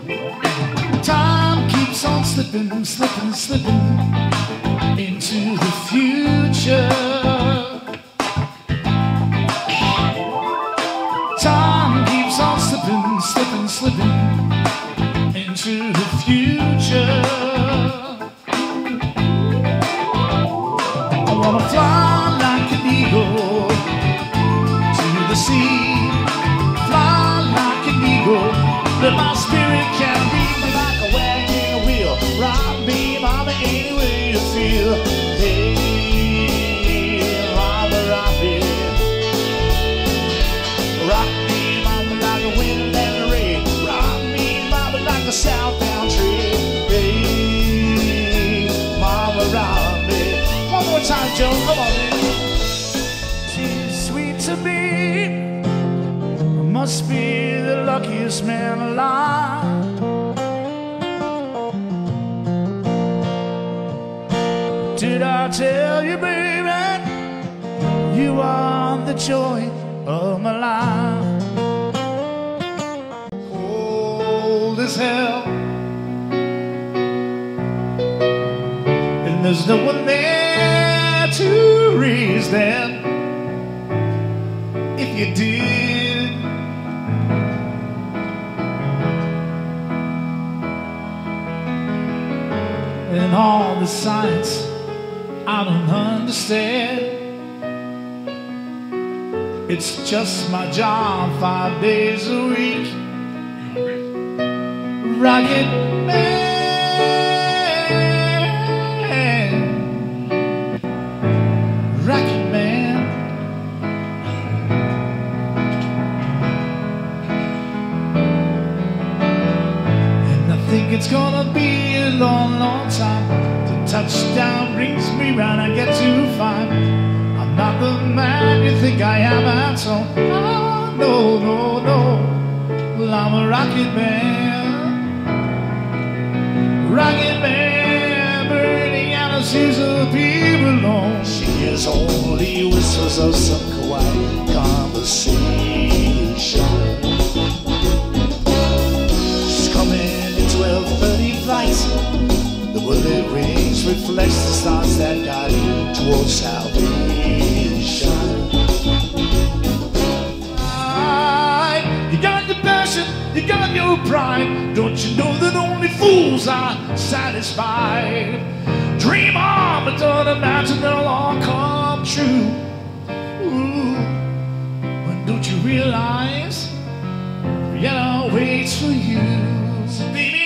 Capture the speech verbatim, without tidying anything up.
Time keeps on slipping, slipping, slipping into the future. Time keeps on slipping, slipping, slipping into the future. I wanna fly like an eagle to the sea, fly like an eagle, that my spirit can read me like a wagon wheel. Rock me, mama, any way you feel. Hey, mama, rock me, rock me, mama, like a wind and the rain. Rock me, mama, like a southbound train. Hey, mama, rock me. One more time, Joe, come on, baby. She's sweet to me. I must be the luckiest man alive. Did I tell you, baby, you are the joy of my life? Cold as hell, and there's no one there to raise them. If you did, and all the science I don't understand. It's just my job five days a week. Rocket Man, Rocket Man. And I think it's gonna be a long, long time. Touchdown brings me round, I get to find I'm not the man you think I am at all. Oh, no, no, no. Well, I'm a rocket man. Rocket man, burning out a seas of people alone. She hears only whistles of some quiet conversation. She's coming in twelve thirty flights. The bullet rings reflects the stars that guide you towards salvation. You got your passion, you got your pride. Don't you know that only fools are satisfied? Dream on, but don't imagine they'll all come true. Ooh. But don't you realize Vienna waits for you? So baby,